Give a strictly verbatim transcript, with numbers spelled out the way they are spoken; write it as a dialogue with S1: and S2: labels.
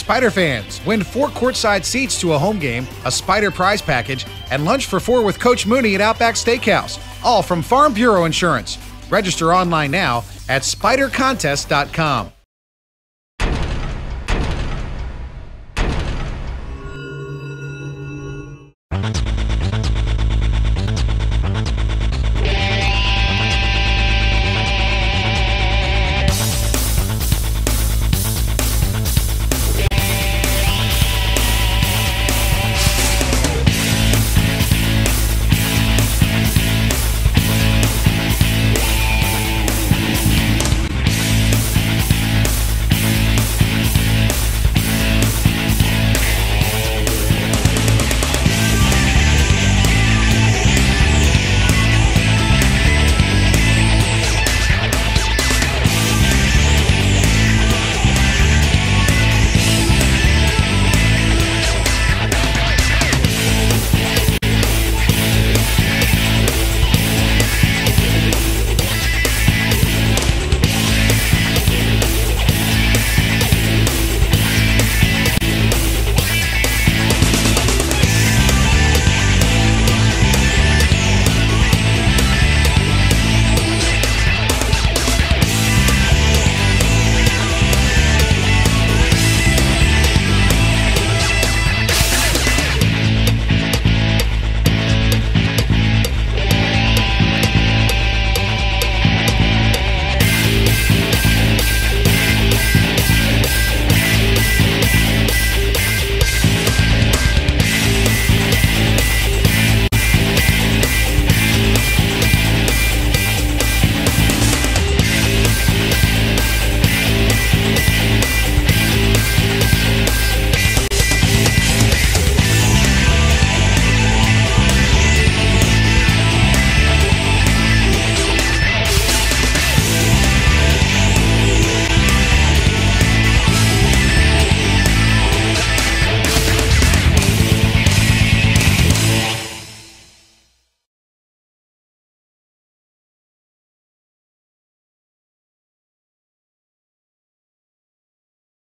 S1: Spider fans, win four courtside seats to a home game, a Spider prize package, and lunch for four with Coach Mooney at Outback Steakhouse. All from Farm Bureau Insurance. Register online now at spider contest dot com.